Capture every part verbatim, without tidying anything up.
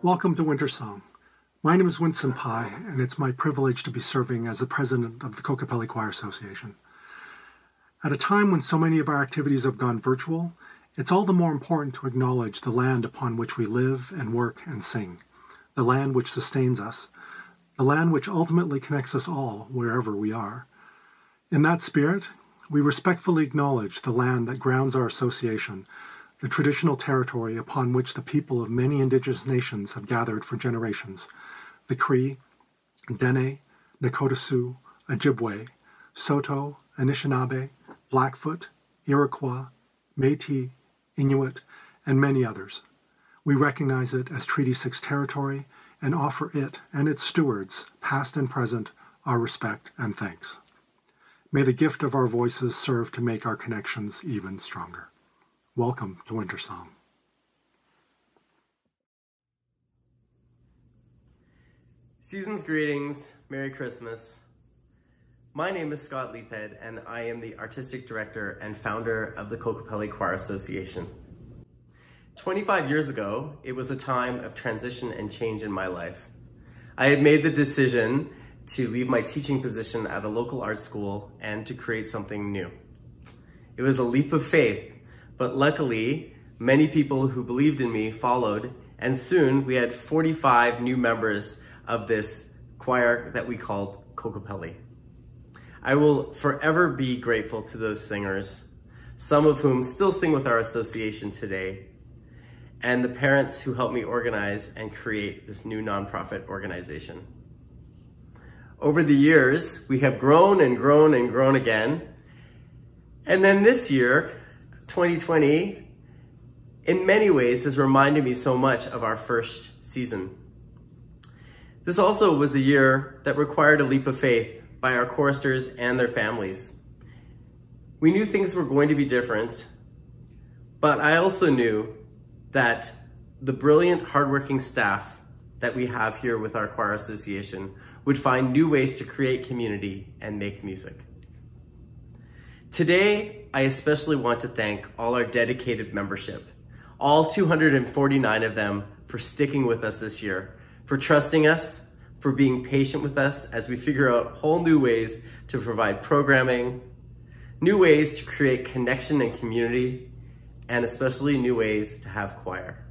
Welcome to Wintersong. My name is Winston Pye, and it's my privilege to be serving as the president of the Kokopelli Choir Association. At a time when so many of our activities have gone virtual, it's all the more important to acknowledge the land upon which we live and work and sing, the land which sustains us, the land which ultimately connects us all wherever we are. In that spirit, we respectfully acknowledge the land that grounds our association, the traditional territory upon which the people of many indigenous nations have gathered for generations, the Cree, Dene, Nakota Sioux, Ojibwe, Saulteaux, Anishinaabe, Blackfoot, Iroquois, Métis, Inuit, and many others. We recognize it as Treaty six territory and offer it and its stewards, past and present, our respect and thanks. May the gift of our voices serve to make our connections even stronger. Welcome to Wintersong. Season's greetings, Merry Christmas. My name is Scott Leithhead, and I am the Artistic Director and founder of the Kokopelli Choir Association. twenty-five years ago, it was a time of transition and change in my life. I had made the decision to leave my teaching position at a local art school and to create something new. It was a leap of faith, but luckily, many people who believed in me followed, and soon we had forty-five new members of this choir that we called Kokopelli. I will forever be grateful to those singers, some of whom still sing with our association today, and the parents who helped me organize and create this new nonprofit organization. Over the years, we have grown and grown and grown again. And then this year, twenty twenty, in many ways has reminded me so much of our first season. This also was a year that required a leap of faith by our choristers and their families. We knew things were going to be different, but I also knew that the brilliant, hardworking staff that we have here with our choir association would find new ways to create community and make music. Today, I especially want to thank all our dedicated membership, all two hundred forty-nine of them, for sticking with us this year, for trusting us, for being patient with us as we figure out whole new ways to provide programming, new ways to create connection and community, and especially new ways to have choir.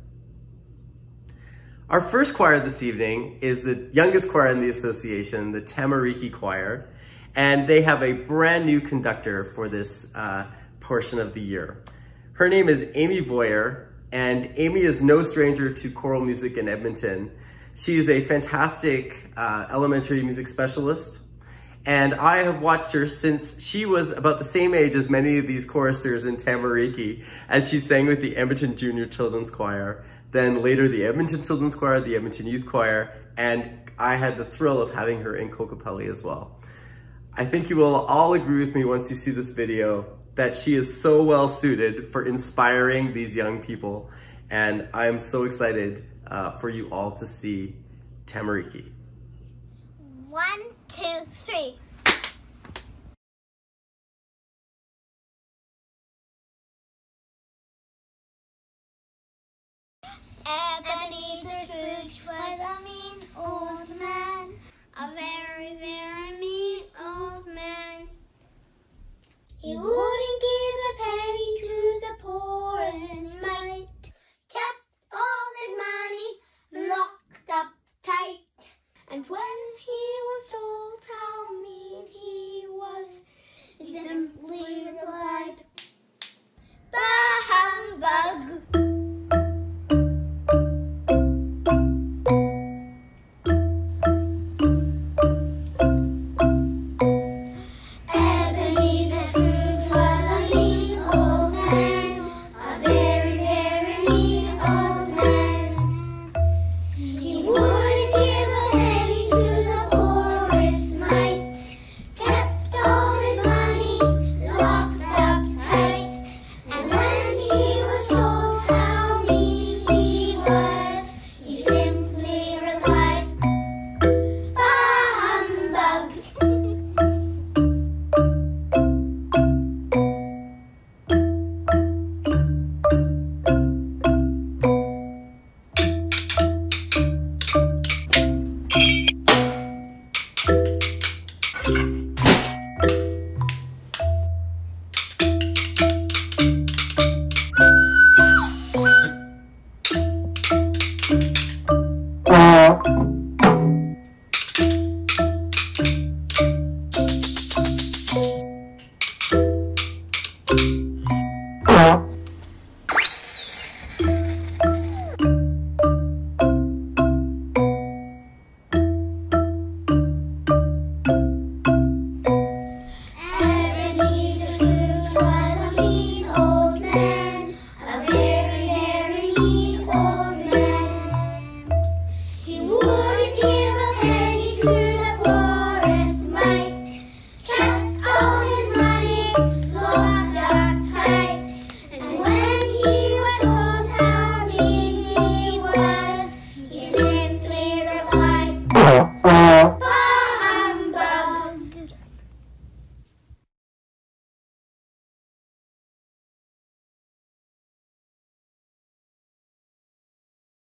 Our first choir this evening is the youngest choir in the association, the Tamariki Choir, and they have a brand new conductor for this uh, portion of the year. Her name is Amy Boyer, and Amy is no stranger to choral music in Edmonton. She's a fantastic uh, elementary music specialist, and I have watched her since she was about the same age as many of these choristers in Tamariki, as she sang with the Edmonton Junior Children's Choir, then later the Edmonton Children's Choir, the Edmonton Youth Choir, and I had the thrill of having her in Kokopelli as well. I think you will all agree with me once you see this video that she is so well suited for inspiring these young people, and I'm so excited uh, for you all to see Tamariki. One, two, three. Ebenezer Scrooge was a mean old man, a very, very mean old man. He wouldn't give a penny to the poorest mite, kept all his money locked up tight. And when he was told how mean he was, he simply replied, "Bah humbug." Ebenezer Scrooge was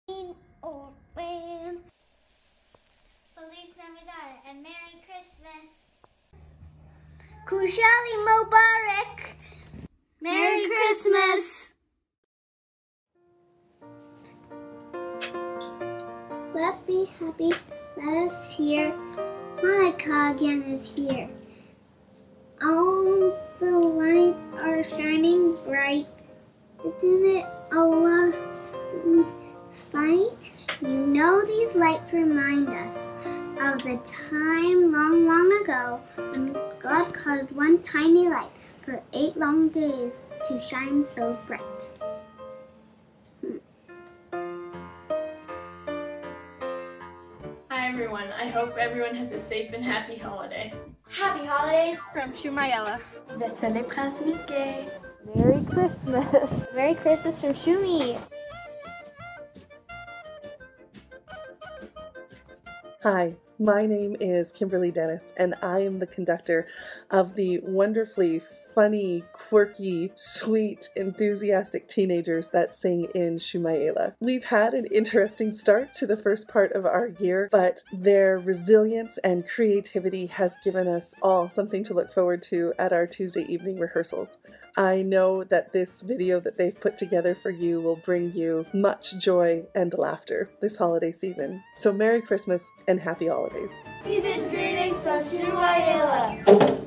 Old man. Feliz Navidad and Merry Christmas. Kushali Mubarak. Merry Christmas. Let's be happy. Let us hear. Hanukkah again is here. All the lights are shining bright. Isn't it a lovely sight? You know these lights remind us of the time long, long ago when God caused one tiny light for eight long days to shine so bright. Hi everyone, I hope everyone has a safe and happy holiday. Happy holidays from Shumayela. Vesele praznike. Merry Christmas. Merry Christmas from Shumi. Hi, my name is Kimberly Dennis, and I am the conductor of the wonderfully funny, quirky, sweet, enthusiastic teenagers that sing in Shumayela. We've had an interesting start to the first part of our year, but their resilience and creativity has given us all something to look forward to at our Tuesday evening rehearsals. I know that this video that they've put together for you will bring you much joy and laughter this holiday season. So Merry Christmas and Happy Holidays. Season's greetings from Shumayela.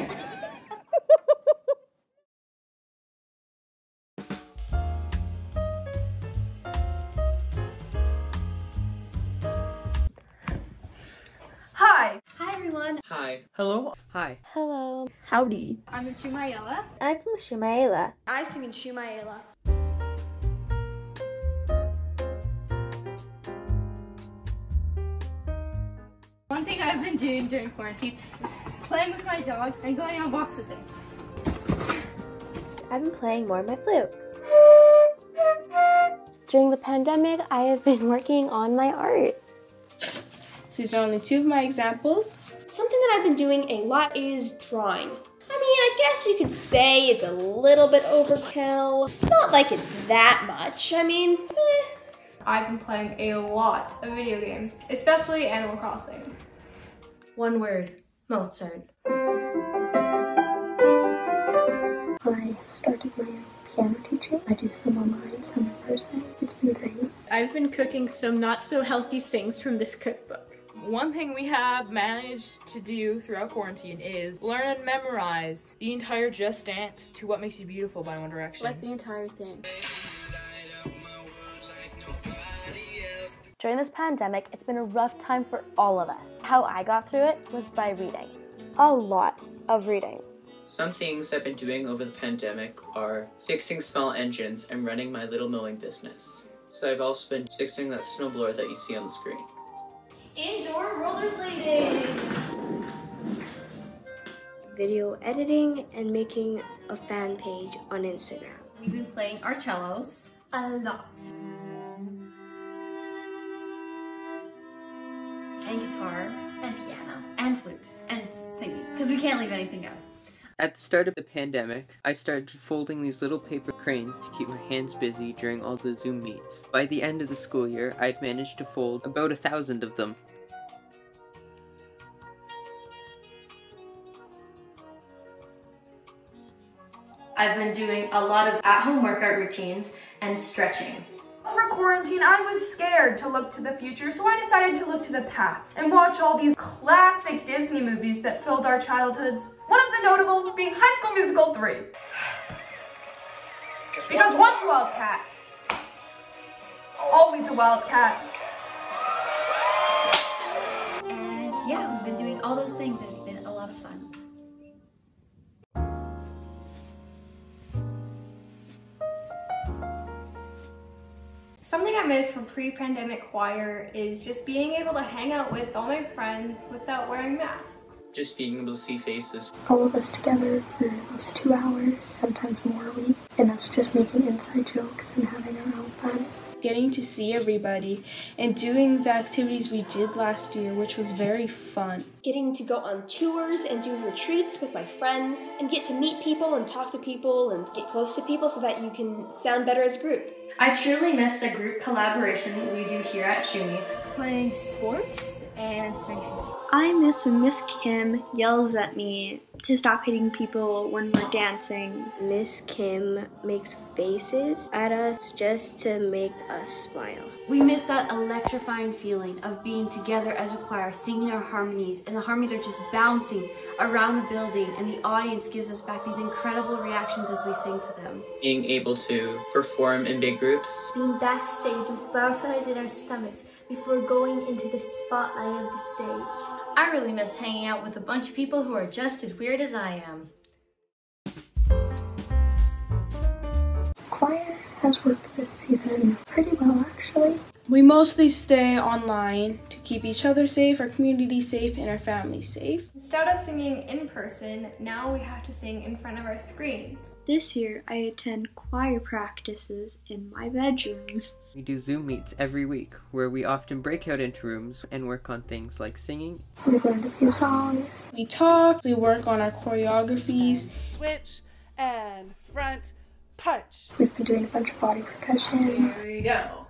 Hi! Hi everyone. Hi. Hello. Hi. Hello. Howdy. I'm in Shumayela. I'm from Shumayela. I sing in Shumayela. One thing I've been doing during quarantine is playing with my dog and going on walks with him. I've been playing more on my flute. During the pandemic, I have been working on my art. These are only two of my examples. Something that I've been doing a lot is drawing. I mean, I guess you could say it's a little bit overkill. It's not like it's that much. I mean, eh. I've been playing a lot of video games, especially Animal Crossing. One word, Mozart. I started my own piano teaching. I do some online, some in person. It's been great. I've been cooking some not so healthy things from this cookbook. One thing we have managed to do throughout quarantine is learn and memorize the entire Just Dance to What Makes You Beautiful by One Direction. Like the entire thing. During this pandemic, it's been a rough time for all of us. How I got through it was by reading. A lot of reading. Some things I've been doing over the pandemic are fixing small engines and running my little mowing business. So I've also been fixing that snowblower that you see on the screen. Indoor rollerblading. Video editing and making a fan page on Instagram. We've been playing our cellos a lot. And guitar, and piano, and flute, and singing, because we can't leave anything out. At the start of the pandemic, I started folding these little paper cranes to keep my hands busy during all the Zoom meets. By the end of the school year, I'd managed to fold about a thousand of them. I've been doing a lot of at-home workout routines and stretching. Over quarantine, I was scared to look to the future, so I decided to look to the past and watch all these classic Disney movies that filled our childhoods. One of the notable being High School Musical three. Because once a wildcat, always a wildcat. And yeah, we've been doing all those things and it's been a lot of fun. Something I miss from pre-pandemic choir is just being able to hang out with all my friends without wearing masks. Just being able to see faces. All of us together for those two hours, sometimes more a week, and us just making inside jokes and having our own fun. getting to see everybody and doing the activities we did last year, which was very fun. Getting to go on tours and do retreats with my friends and get to meet people and talk to people and get close to people so that you can sound better as a group. I truly miss the group collaboration we do here at SHUNY. Playing sports and singing. I miss when Miss Kim yells at me to stop hitting people when we're dancing. Miss Kim makes faces at us just to make us smile. We miss that electrifying feeling of being together as a choir, singing our harmonies, and the harmonies are just bouncing around the building, and the audience gives us back these incredible reactions as we sing to them. Being able to perform in big groups. Being backstage with butterflies in our stomachs before going into the spotlight of the stage. I really miss hanging out with a bunch of people who are just as weird as I am. Choir has worked this season pretty well, actually. We mostly stay online to keep each other safe, our community safe, and our family safe. Instead of singing in person, now we have to sing in front of our screens. This year, I attend choir practices in my bedroom. We do Zoom meets every week, where we often break out into rooms and work on things like singing. We've learned a few songs. We talk, we work on our choreographies. Switch and front punch. We've been doing a bunch of body percussion. Here we go.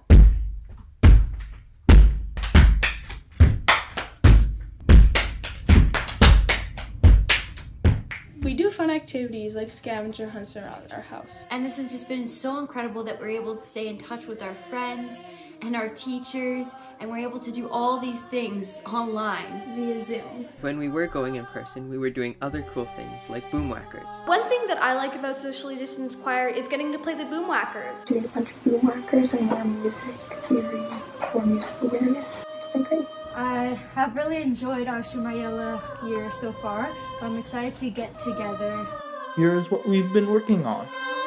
We do fun activities like scavenger hunts around our house. And this has just been so incredible that we're able to stay in touch with our friends and our teachers, and we're able to do all these things online via Zoom. When we were going in person, we were doing other cool things like boomwhackers. One thing that I like about socially distanced choir is getting to play the boomwhackers. Doing a bunch of boomwhackers and more music theory for music awareness. It's been great. I have really enjoyed our Shumayela year so far. I'm excited to get together. Here's what we've been working on.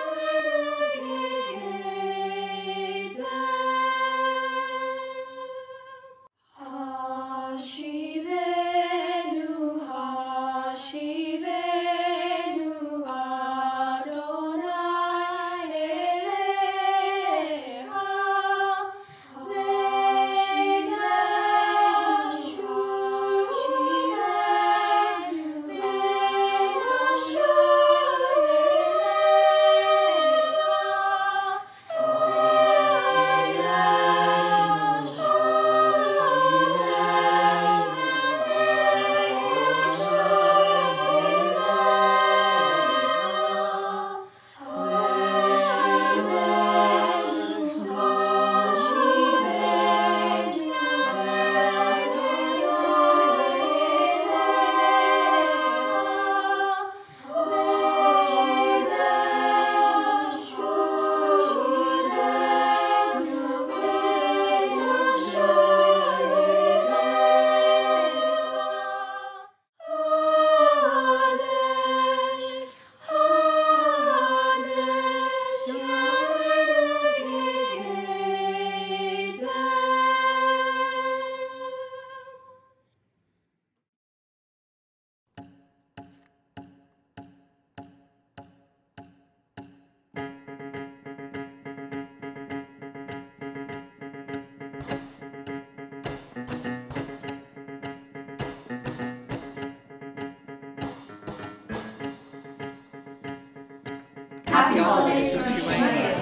Happy holidays from Shumayela.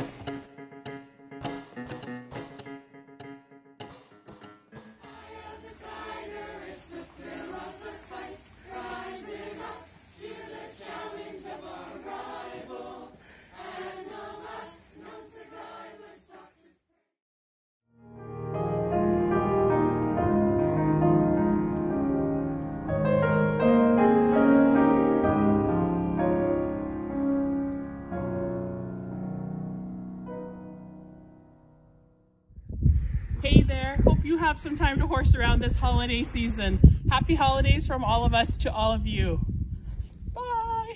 Hey there, hope you have some time to horse around this holiday season. Happy holidays from all of us to all of you. Bye!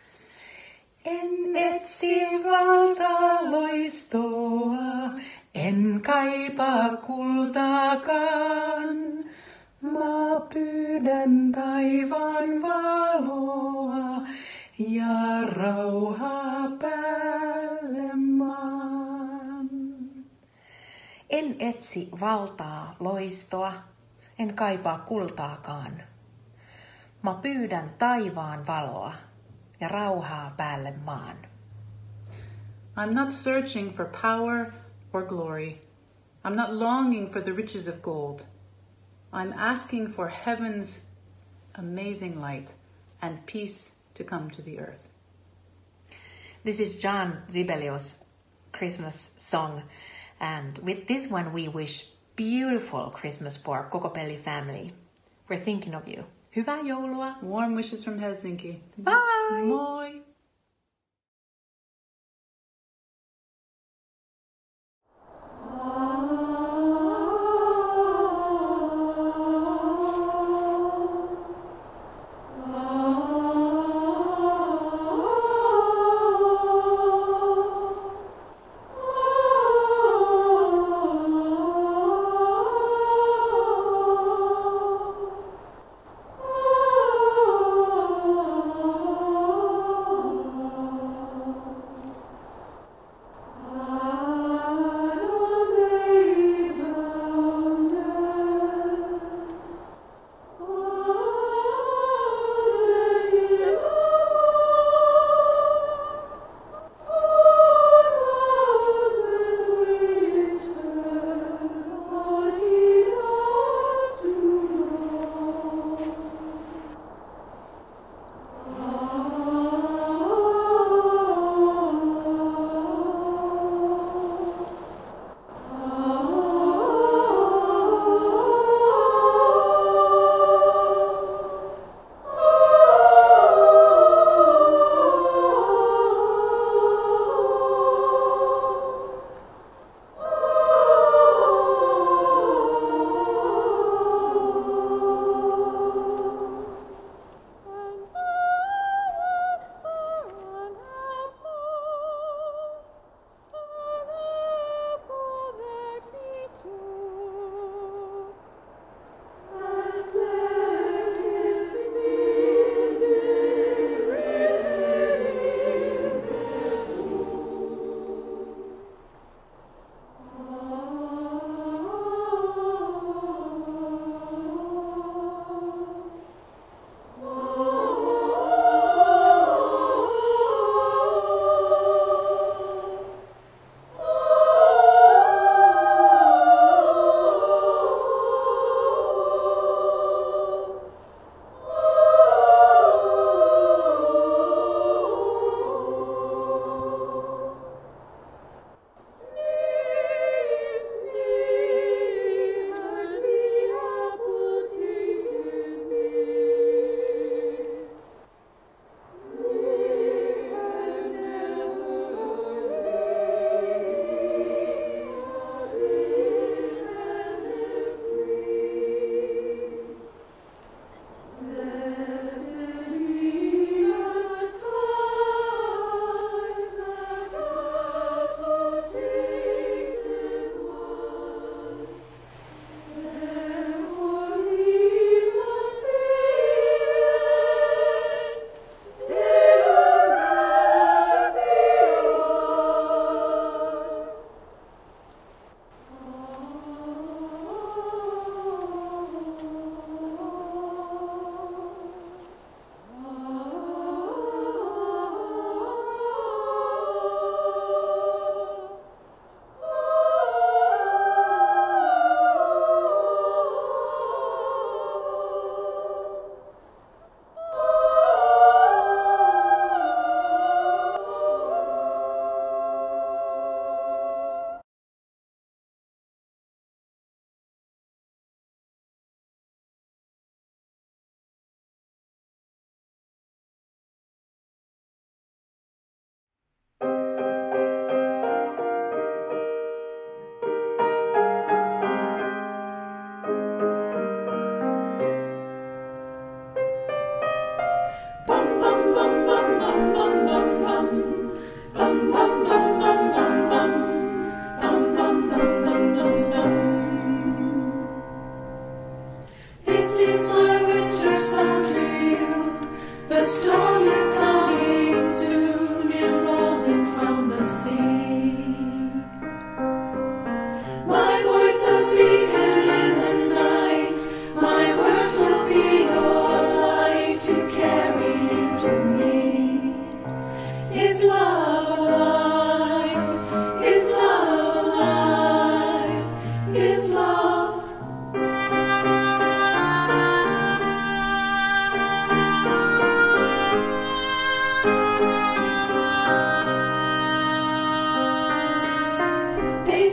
En etsi valtaloistoa, en kaipaa kultaakaan. Mä pyydän taivaan valoa ja rauhaa päälle maan. En etsi valtaa, loistoa, en kaipaa kultaakaan. Mä pyydän taivaan valoa ja rauhaa päälle maan. I'm not searching for power or glory. I'm not longing for the riches of gold. I'm asking for heaven's amazing light and peace to come to the earth. This is John Zibelius' Christmas song, and with this one we wish beautiful Christmas for Kokopelli family. We're thinking of you. Hyvää joulua! Warm wishes from Helsinki. Bye! Moi!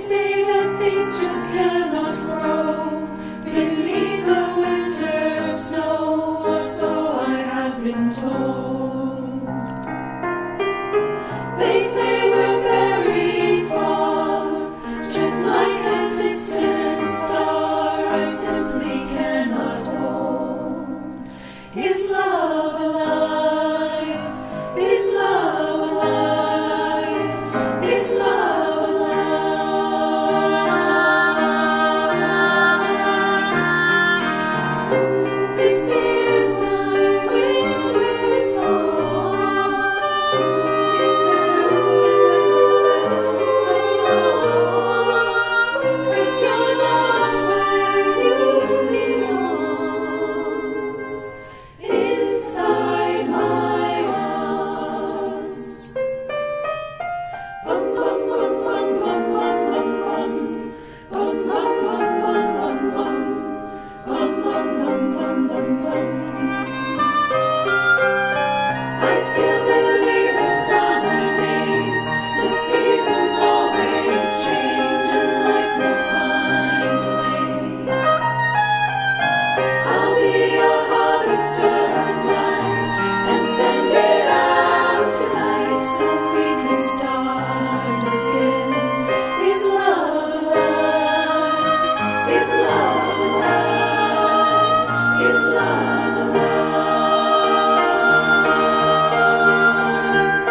say that things just cannot grow beneath the winter snow, or so I have been told. They say we're very far, just like a distant star I simply cannot hold. Is love alive? Is love alive? Is love alive? This is my winter song. December felt so long, 'cause you're not where you belong. Inside my arms. Bum bum bum bum bum bum bum bum. Bum bum bum bum bum bum. Bum bum bum bum bum bum. I still believe in summer days. The seasons always change and life will find a way. I'll be your harvester of light and send it out tonight so we can start again. Is love alive? Is love alive? Is love alive?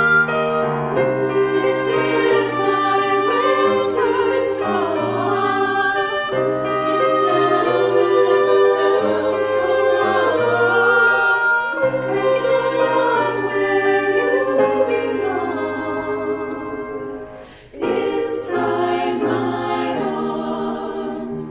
This is my winter song. December felt so wrong, 'cause you're not where you belong. Inside my arms.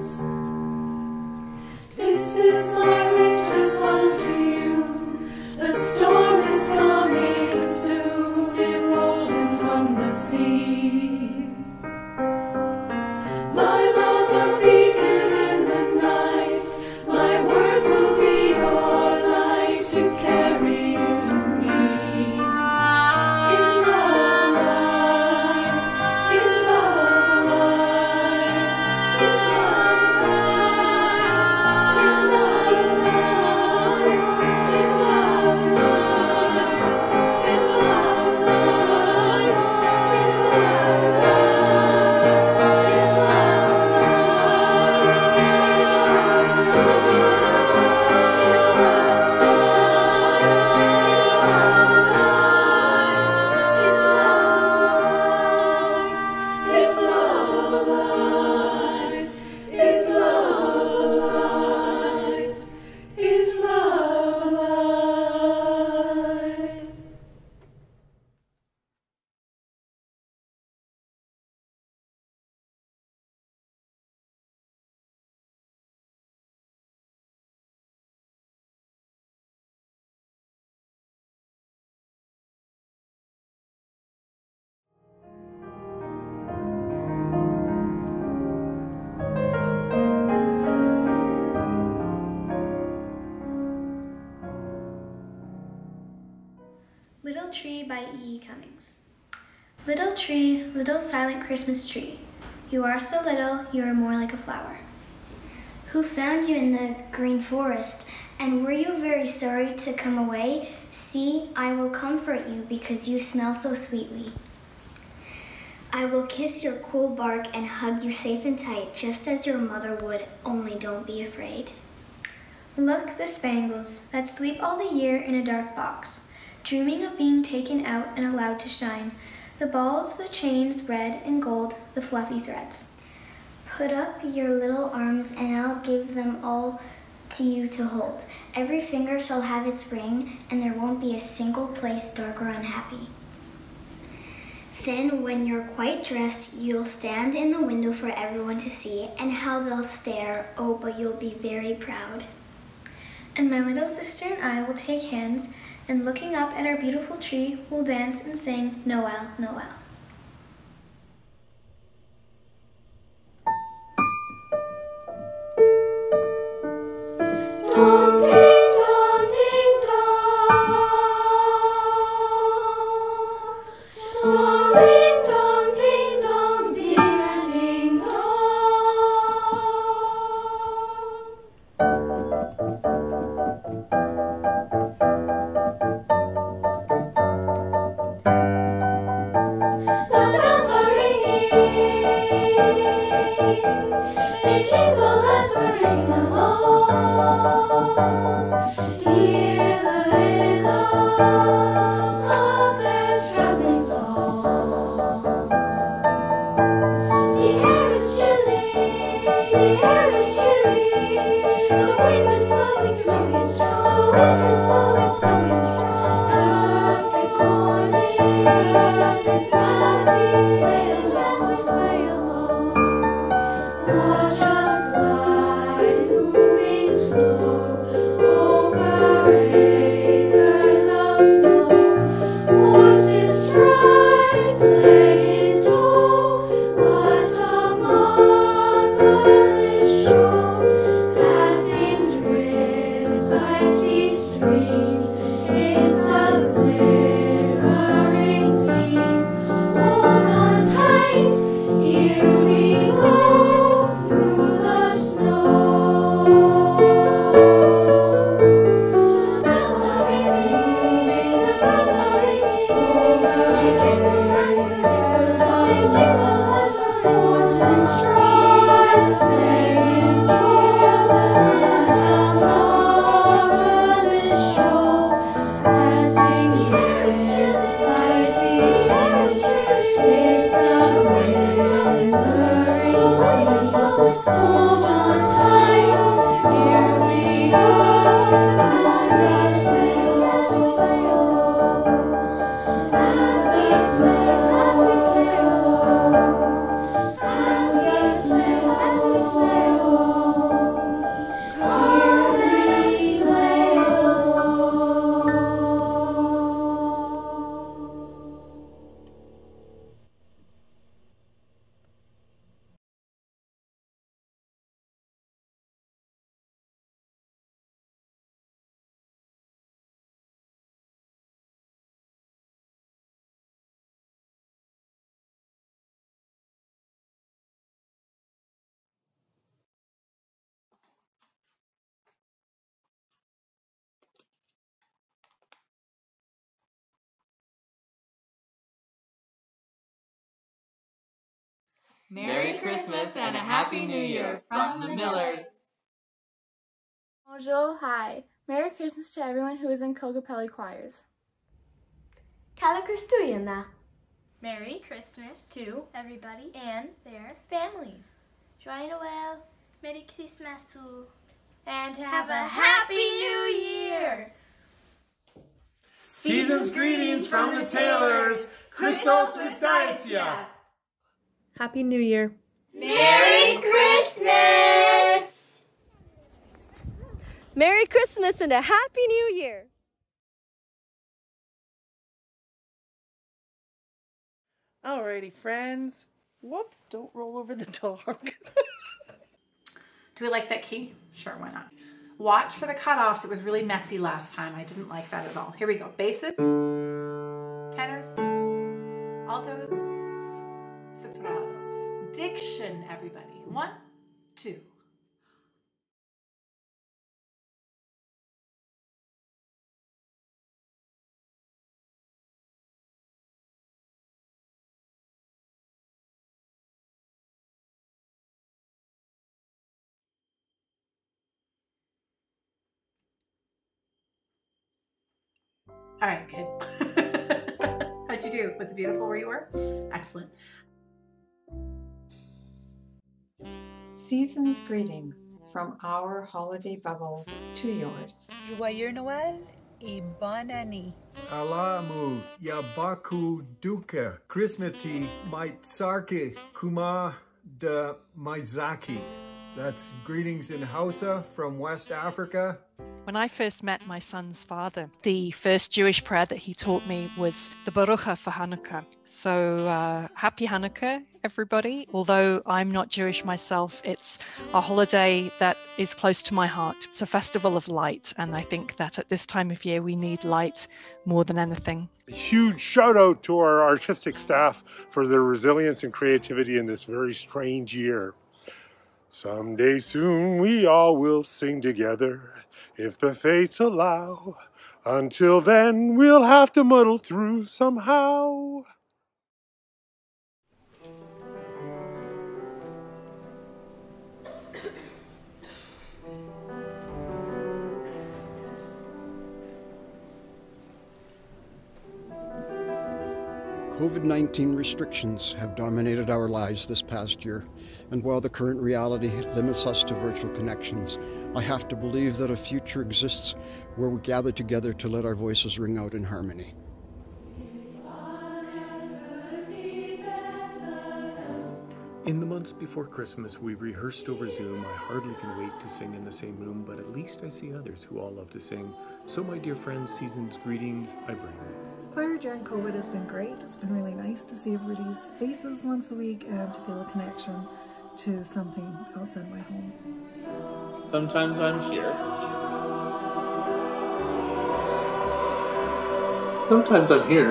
This is my winter song to you. The storm is coming soon. It rolls in from the sea. My love, a beacon in the night. My words will be your light to carry you to me. Is love alive? Is love alive? Is love alive? Is love alive? Is love alive? Is love alive? Is love Little Tree by E E. Cummings. Little tree, little silent Christmas tree, you are so little, you are more like a flower. Who found you in the green forest, and were you very sorry to come away? See, I will comfort you because you smell so sweetly. I will kiss your cool bark and hug you safe and tight, just as your mother would, only don't be afraid. Look, the spangles that sleep all the year in a dark box, dreaming of being taken out and allowed to shine. The balls, the chains, red and gold, the fluffy threads. Put up your little arms and I'll give them all to you to hold. Every finger shall have its ring, and there won't be a single place dark or unhappy. Then, when you're quite dressed, you'll stand in the window for everyone to see, and how they'll stare, oh, but you'll be very proud. And my little sister and I will take hands, and looking up at our beautiful tree, we'll dance and sing Noel, Noel. Dong, ding, dong, ding, dong. Dong, ding, dong, ding, dong, ding, ding. Merry Christmas and a Happy New Year from the Millers. Bonjour, hi. Merry Christmas to everyone who is in Kokopelli Choirs. Kalakustuyana. Merry Christmas to everybody and their families. Joyeux Noël. Merry Christmas to. And have a Happy New Year. Season's greetings from the Taylors. Christos Restaisia. Happy New Year. Merry Christmas. Merry Christmas and a Happy New Year. Alrighty, friends. Whoops, don't roll over the dog. Do we like that key? Sure, why not? Watch for the cutoffs. It was really messy last time. I didn't like that at all. Here we go. Basses, tenors, altos, sopranos. Diction, everybody. One, two. All right, good. How'd you do? Was it beautiful where you were? Excellent. Season's greetings from our holiday bubble to yours. Joyeux Noël et bonne année. Alamu Yabaku Duka Krismati Maitsarki Kuma de Maizaki. That's greetings in Hausa from West Africa. When I first met my son's father, the first Jewish prayer that he taught me was the Barucha for Hanukkah. So uh, happy Hanukkah, everybody. Although I'm not Jewish myself, it's a holiday that is close to my heart. It's a festival of light, and I think that at this time of year we need light more than anything. A huge shout out to our artistic staff for their resilience and creativity in this very strange year. Someday soon we all will sing together, if the fates allow. Until then, we'll have to muddle through somehow. COVID nineteen restrictions have dominated our lives this past year, and while the current reality limits us to virtual connections, I have to believe that a future exists where we gather together to let our voices ring out in harmony. In the months before Christmas, we rehearsed over Zoom. I hardly can wait to sing in the same room, but at least I see others who all love to sing. So my dear friends, season's greetings I bring. Choir during COVID has been great. It's been really nice to see everybody's faces once a week and to feel a connection to something outside my home. Sometimes I'm here. Sometimes I'm here.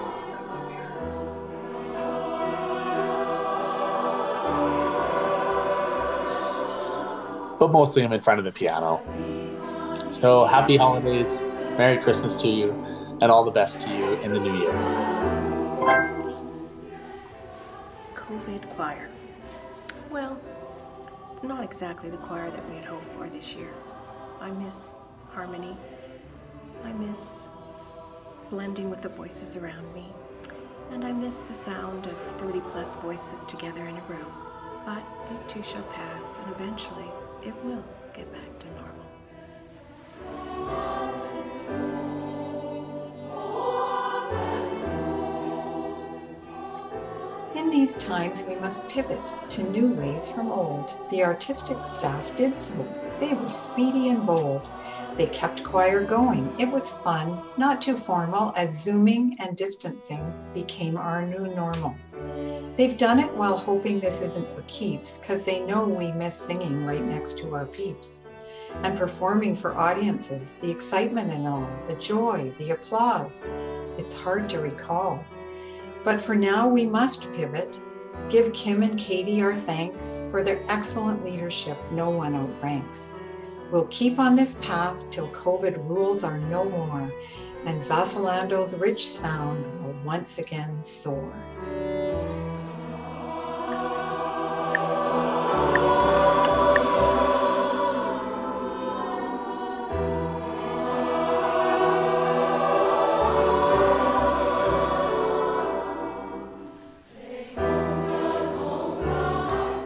But mostly I'm in front of the piano. So happy holidays, Merry Christmas to you, and all the best to you in the new year. COVID choir. Well, it's not exactly the choir that we had hoped for this year. I miss harmony. I miss blending with the voices around me. And I miss the sound of thirty plus voices together in a room. But this too shall pass, and eventually it will get back to normal. In these times, we must pivot to new ways from old. The artistic staff did so. They were speedy and bold. They kept choir going. It was fun, not too formal, as Zooming and distancing became our new normal. They've done it while hoping this isn't for keeps, because they know we miss singing right next to our peeps. And performing for audiences, the excitement and all, the joy, the applause, it's hard to recall. But for now, we must pivot, give Kim and Katie our thanks for their excellent leadership no one outranks. We'll keep on this path till COVID rules are no more, and Vasalando's rich sound will once again soar.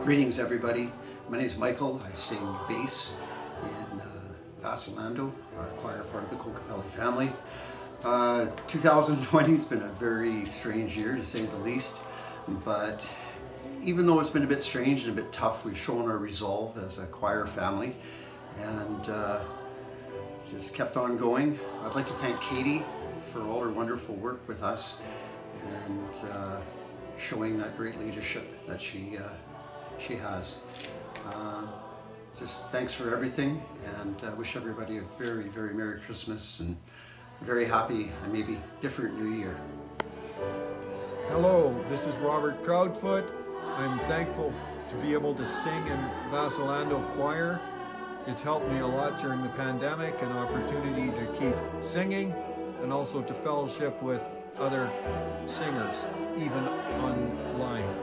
Greetings, everybody. My name is Michael. I sing bass in uh, Vasilando, our choir part of the Kokopelli family. Uh, two thousand twenty has been a very strange year, to say the least, but even though it's been a bit strange and a bit tough, we've shown our resolve as a choir family and uh, just kept on going. I'd like to thank Katie for all her wonderful work with us and uh, showing that great leadership that she uh, she has. Uh, just thanks for everything, and I uh, wish everybody a very, very Merry Christmas and very happy and maybe different New Year. Hello, this is Robert Proudfoot. I'm thankful to be able to sing in Vasilando Choir. It's helped me a lot during the pandemic, an opportunity to keep singing and also to fellowship with other singers, even online.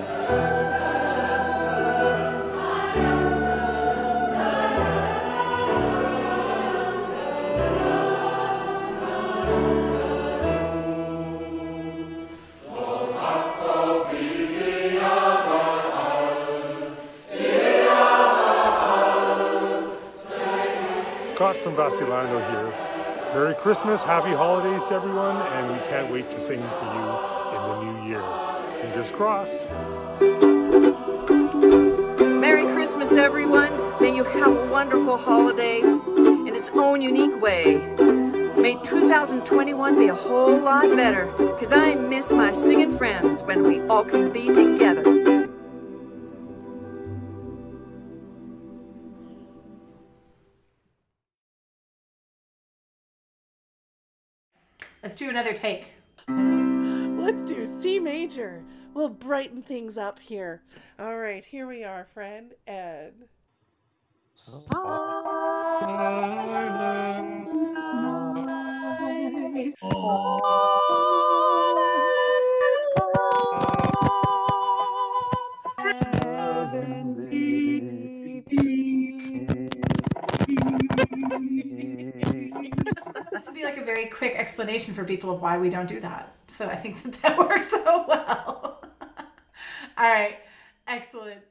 Scott from Vasilando here. Merry Christmas, happy holidays to everyone, and we can't wait to sing for you in the new year. Fingers crossed. Merry Christmas, everyone. May you have a wonderful holiday in its own unique way. May two thousand twenty-one be a whole lot better, because I miss my singing friends when we all can be together. Let's do another take. Let's do C major. We'll brighten things up here. All right, here we are, friend, and... This would be like a very quick explanation for people of why we don't do that. So I think that that works so well. All right, excellent.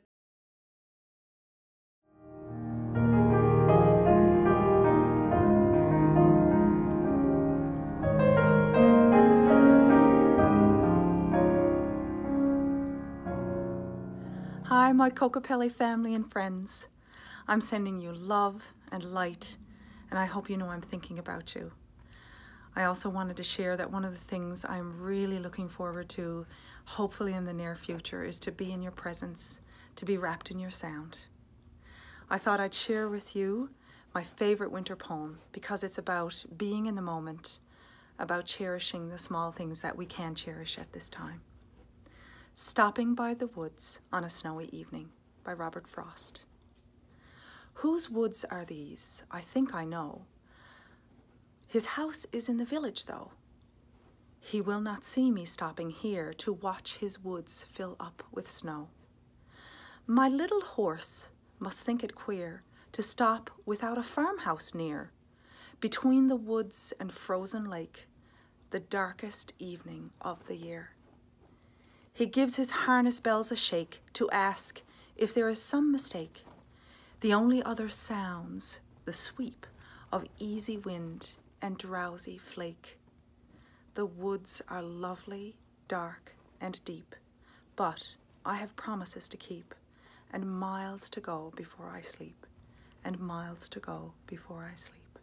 Hi, my Kokopelli family and friends. I'm sending you love and light, and I hope you know I'm thinking about you. I also wanted to share that one of the things I'm really looking forward to, hopefully in the near future, is to be in your presence, to be wrapped in your sound. I thought I'd share with you my favorite winter poem because it's about being in the moment, about cherishing the small things that we can cherish at this time. Stopping by the Woods on a Snowy Evening by Robert Frost. Whose woods are these? I think I know. His house is in the village, though. He will not see me stopping here to watch his woods fill up with snow. My little horse must think it queer to stop without a farmhouse near, between the woods and frozen lake, the darkest evening of the year. He gives his harness bells a shake to ask if there is some mistake. The only other sounds the sweep of easy wind and drowsy flake. The woods are lovely, dark, and deep, but I have promises to keep, and miles to go before I sleep, and miles to go before I sleep.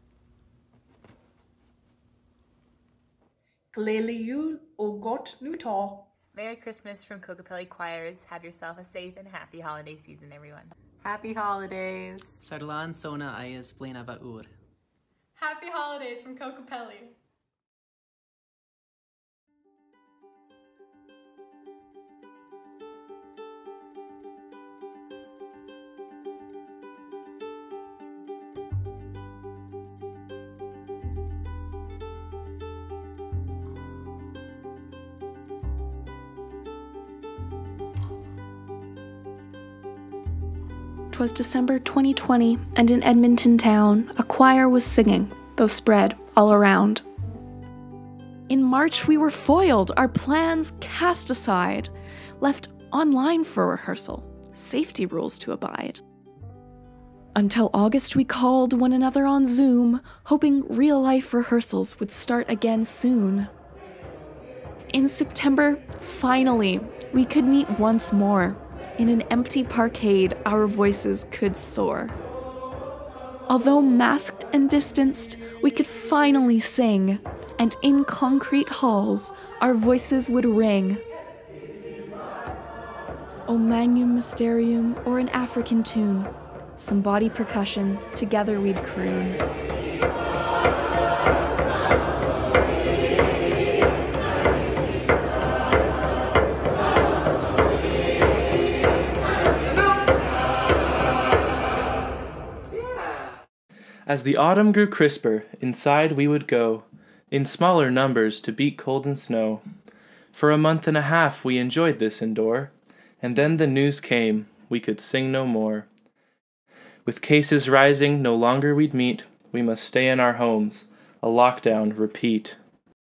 Gléadhaí Yule ó got Nutá. Merry Christmas from Kokopelli Choirs. Have yourself a safe and happy holiday season, everyone. Happy holidays. Sarlan Sona Ayas Plena Ur. Happy holidays from Kokopelli. Twas December twenty twenty, and in Edmonton town, a choir was singing, though spread all around. In March we were foiled, our plans cast aside, left online for rehearsal, safety rules to abide. Until August, we called one another on Zoom, hoping real-life rehearsals would start again soon. In September, finally, we could meet once more. In an empty parkade, our voices could soar. Although masked and distanced, we could finally sing, and in concrete halls, our voices would ring. O Magnum Mysterium, or an African tune, some body percussion, together we'd croon. As the autumn grew crisper, inside we would go, in smaller numbers to beat cold and snow. For a month and a half we enjoyed this indoor, and then the news came, we could sing no more. With cases rising, no longer we'd meet, we must stay in our homes, a lockdown repeat.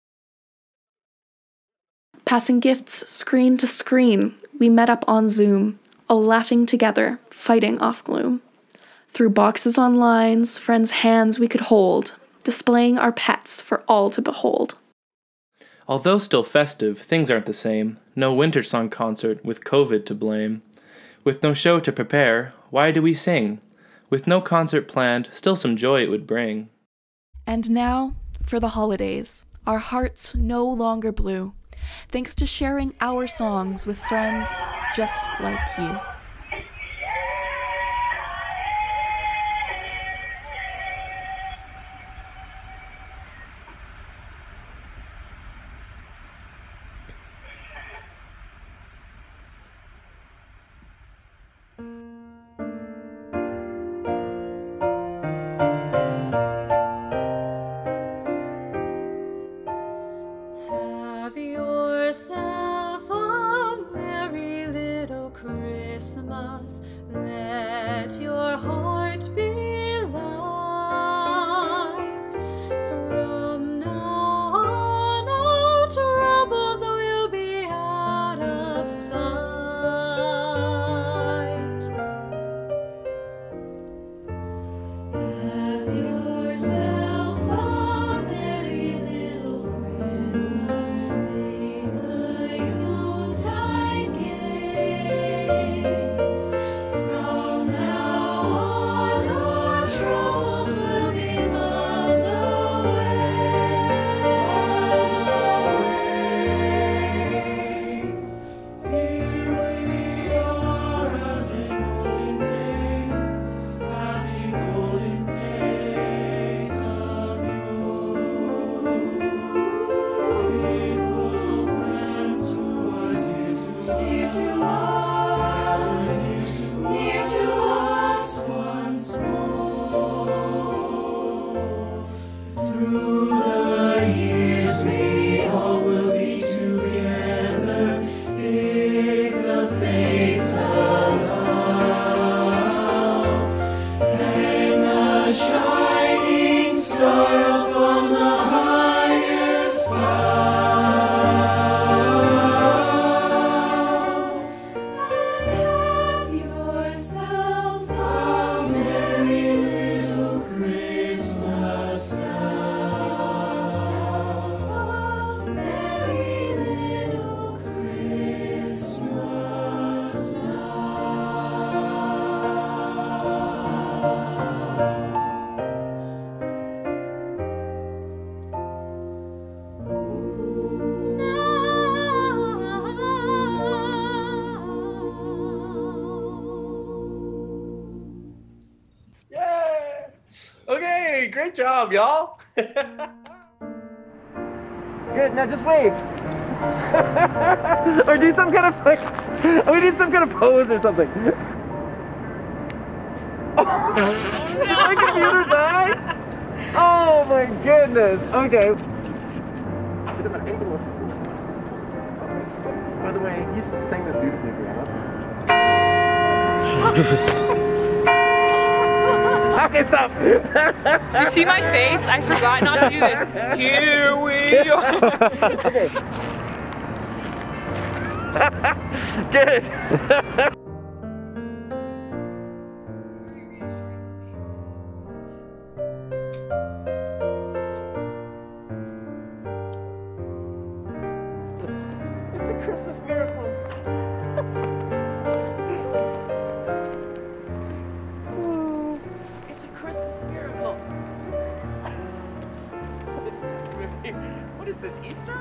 Passing gifts screen to screen, we met up on Zoom, all laughing together, fighting off gloom. Through boxes on lines, friends' hands we could hold, displaying our pets for all to behold. Although still festive, things aren't the same. No Wintersong concert with COVID to blame. With no show to prepare, why do we sing? With no concert planned, still some joy it would bring. And now, for the holidays, our hearts no longer blue, thanks to sharing our songs with friends just like you. Have yourself a merry little Christmas. Let your heart be light. From now on, our troubles will be out of sight. Have yourself a merry little Christmas. Make the Yuletide gay. From now on, our troubles will be miles away, miles away. Here we are as in olden days, happy golden days of yore. Faithful friends who are dear to us, near to us once more. Through the years we all will be together, if the fates allow. Hang a shining star upon the highest bough. And have yourself a merry little Christmas now. Self a merry little Christmas Yay! Okay, great job, y'all. Good, now just wave. Or do some kind of like, we need some kind of pose or something. Did my computer die? Oh my goodness. Okay. It doesn't have anything. By the way, you sang this beautifully, Brianna. Okay, stop. You see my face? I forgot not to do this. Here we go. Okay. Good. miracle. Oh, it's a Christmas miracle. What is this, Easter?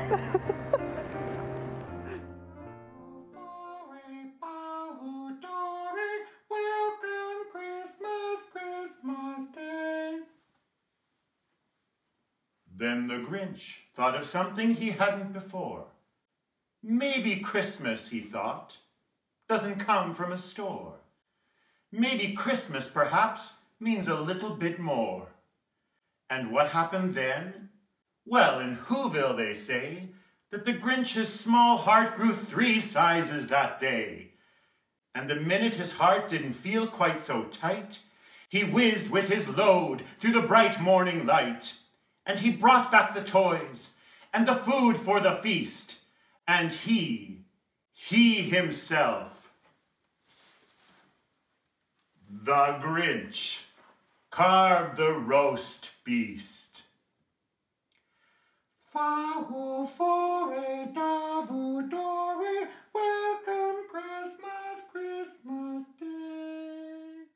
Welcome Christmas, Christmas Day. Then the Grinch thought of something he hadn't before. Maybe Christmas, he thought, doesn't come from a store. Maybe Christmas, perhaps, means a little bit more. And what happened then? Well, in Whoville they say that the Grinch's small heart grew three sizes that day. And the minute his heart didn't feel quite so tight, he whizzed with his load through the bright morning light. And he brought back the toys and the food for the feast. And he, he himself, the Grinch, carved the roast beast. Fahu fore davu dore, welcome Christmas, Christmas Day.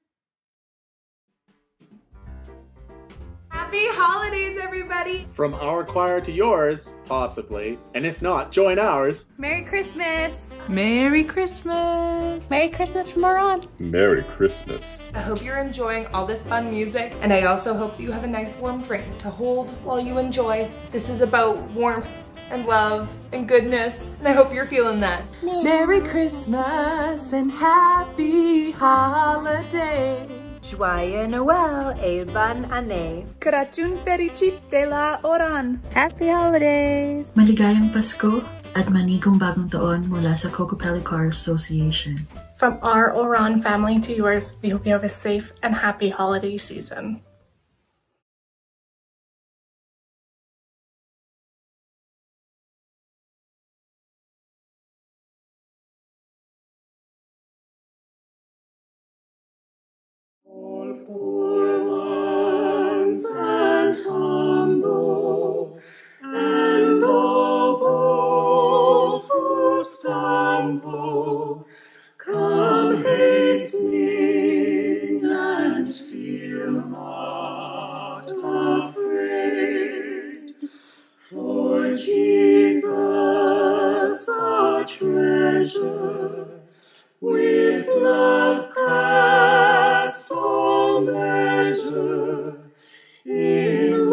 Happy holidays, everybody! From our choir to yours, possibly, and if not, join ours. Merry Christmas! Merry Christmas! Merry Christmas from Oran! Merry Christmas. I hope you're enjoying all this fun music, and I also hope that you have a nice warm drink to hold while you enjoy. This is about warmth and love and goodness, and I hope you're feeling that. Merry Christmas and happy holiday! Joyeux Noël et bonne année. Crăciun fericit de la Oran! Happy holidays! Maligayang Pasko at manigong bagong taon mula sa Kokopelli Choirs Association. From our Oran family to yours, we hope you have a safe and happy holiday season. All poor ones and humble, and all those who stumble, come hastening and feel not afraid. For Jesus, our treasure, with love past all measure, in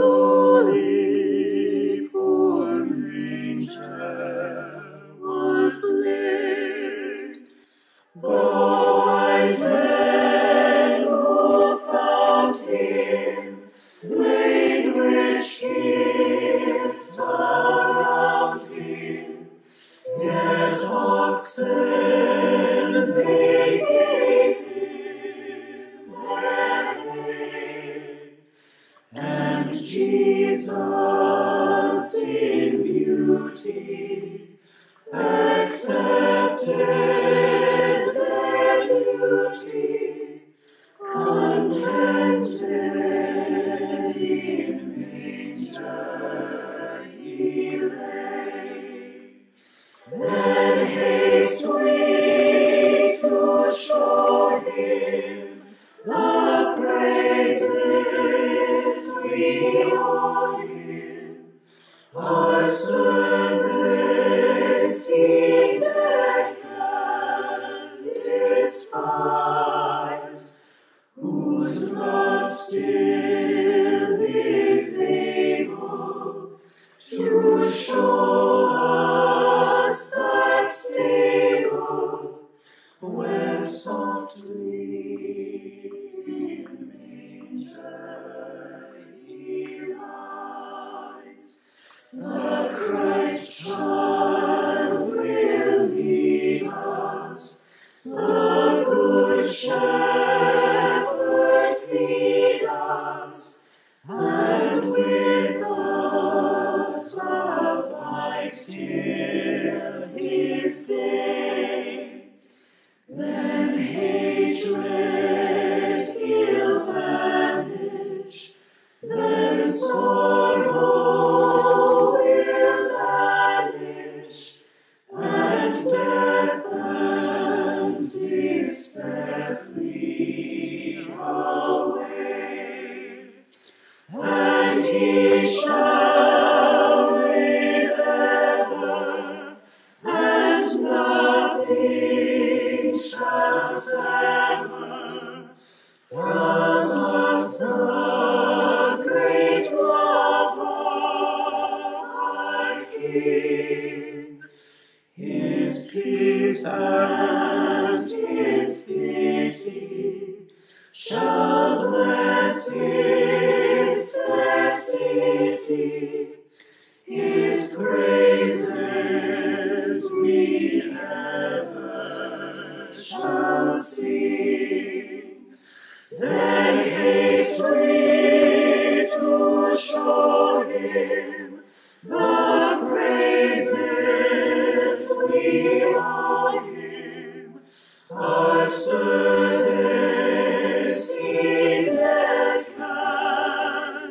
lowly poor manger was laid. The wise men who found him laid rich gifts around him, yet oxen they gave him their hay. And Jesus in beauty accepted their duty, contented in manger he lay. Then haste we to show him the praises we owe him. Our service he ne'er can despise, whose love still is able to show us that stable where softly in manger he lies. The Christ child will lead us, the good shepherd feed us, and with us abide till his day. Then hatred he'll banish, then sorrow will vanish, and shall stammer from us the great love of our King. His peace and his pity shall bless his fair city. His praises we ever shall sing. Then haste we to show him the praises we owe him. Our service he ne'er can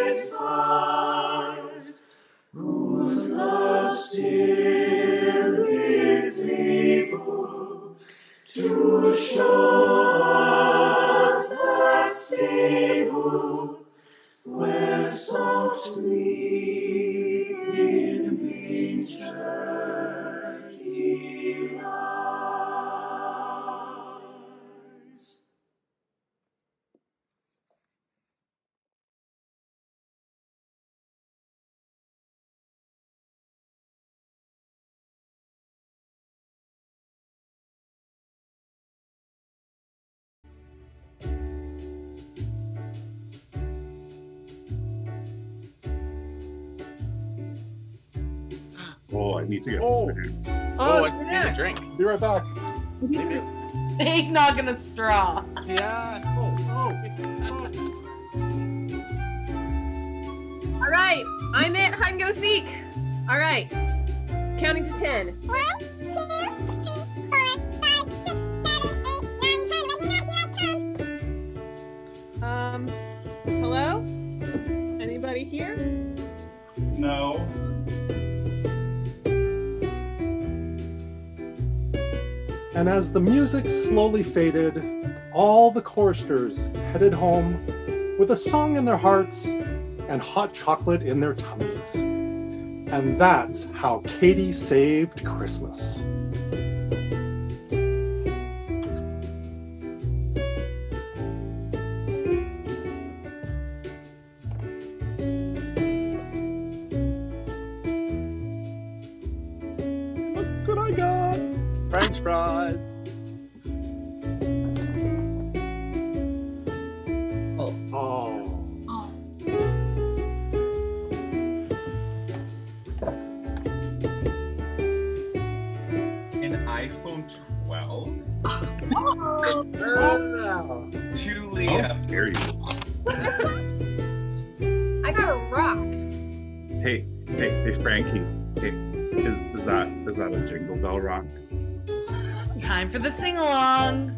despise, whose love still is able to show us that stable where softly in manger he lies. Oh, I need to get Oh. snacks. Oh, I need a drink. Be right back. Eggnog and a straw. Yeah. Oh, oh. All right, I'm it. Hide and go seek. All right, counting to ten. One, two, three, four, five, six, seven, eight, nine, ten. Ready now, here I come. Um, hello? Anybody here? No. And as the music slowly faded, all the choristers headed home with a song in their hearts and hot chocolate in their tummies. And that's how Katie saved Christmas. Look what I got. French fries. Oh. Oh. An iPhone twelve? Wow. To Leah. How dare you? I got a rock. Hey, hey, hey, Frankie. Hey, is, is that is that a Jingle Bell rock? Time for the sing-along.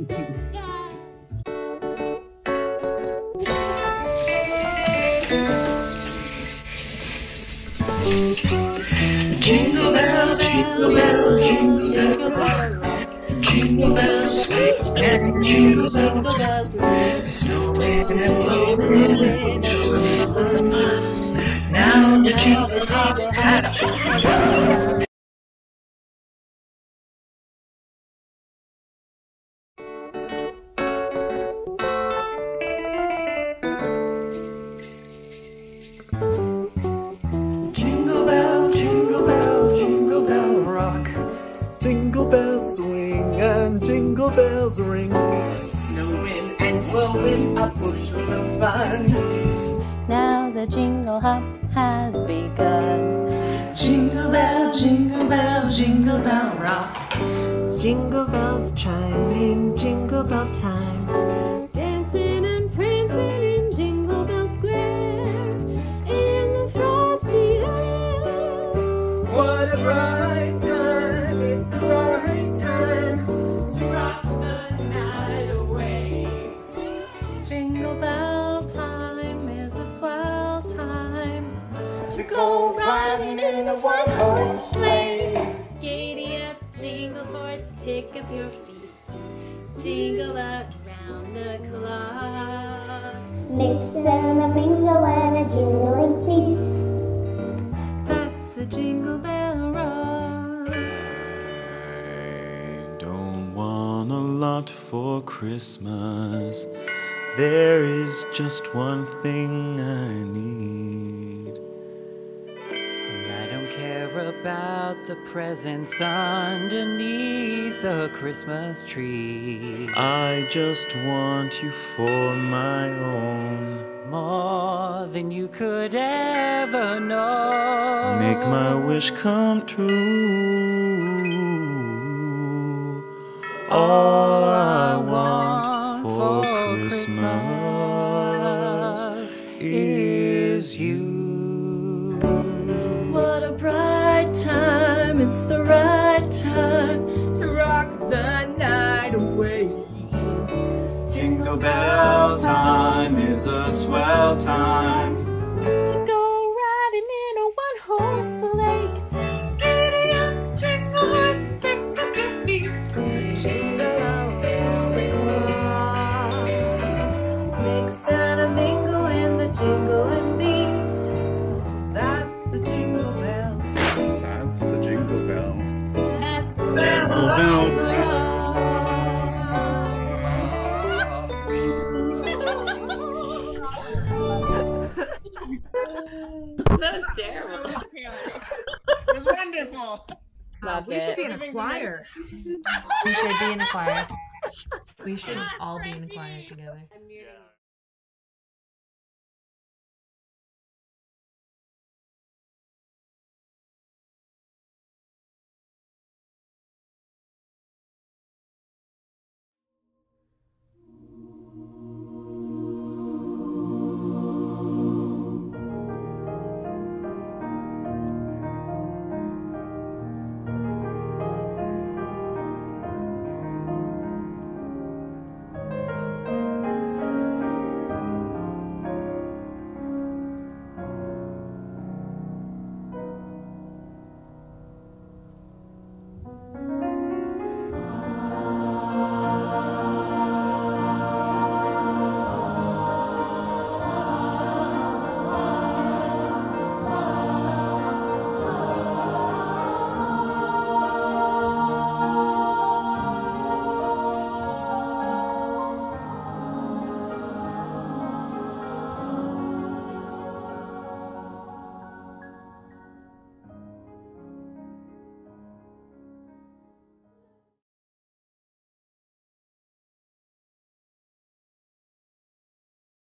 Jingle bell, jingle bell, jingle bell, jingle bells swing and jingle bells ring. Snowing and blowing angels of fun. Now the jingle hop has begun. Jingle bell, jingle bell, jingle bell rock. Jingle bells swing and jingle bells ring. Snowing and blowing a bushel of fun. Now the jingle hop has begun. Jingle bell, jingle bell, jingle bell rock. Jingle bells chime in jingle bell time. Dancing and prancing in Jingle Bell Square in the frosty air. What a bright time, it's the right time to rock the night away. Jingle bell time is a swell time To go riding in a one-horse sleigh. Giddy up, jingle horse, pick up your feet. Jingle out round the clock. Mix and a mingle and a jingling feet. That's the Jingle Bell Rock. Don't wanna want for Christmas. There is just one thing I need. And I don't care about the presents underneath the Christmas tree. I just want you for my own. More than you could ever know. Make my wish come true. All I want for Christmas is you. What a bright time, it's the right time to rock the night away. Jingle bell time is a swell time to go riding in a one-horse sleigh. Giddy up, jingle horse, pick up your feet. Jingle all Make Santa mingle in the jingling beat. That's the jingle bell. That's the jingle bell. That's the jingle bell. That was terrible. It was wonderful. Loved we it. should be in a choir. We should be in a choir. We should all be in a choir together.